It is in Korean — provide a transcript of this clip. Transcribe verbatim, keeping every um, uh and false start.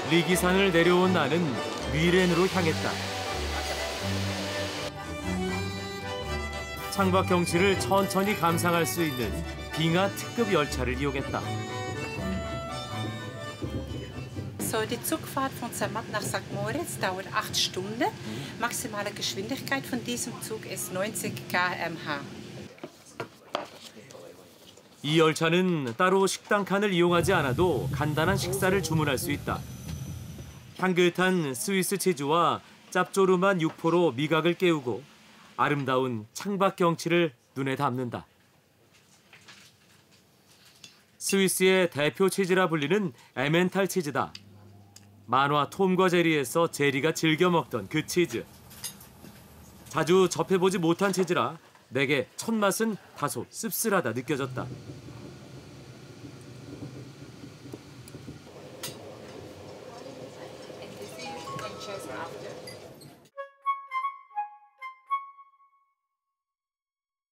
리기산을 내려온 나는 미렌으로 향했다. 창밖 경치를 천천히 감상할 수 있는 빙하 특급 열차를 이용했다. So, die Zugfahrt von Zermatt nach Sankt Moritz dauert acht Stunden. Maximale Geschwindigkeit von diesem Zug ist neunzig Kilometer pro Stunde. 이 열차는 따로 식당 칸을 이용하지 않아도 간단한 식사를 주문할 수 있다. 향긋한 스위스 치즈와 짭조름한 육포로 미각을 깨우고 아름다운 창밖 경치를 눈에 담는다. 스위스의 대표 치즈라 불리는 에멘탈 치즈다. 만화 톰과 제리에서 제리가 즐겨 먹던 그 치즈. 자주 접해보지 못한 치즈라 내게 첫 맛은 다소 씁쓸하다 느껴졌다.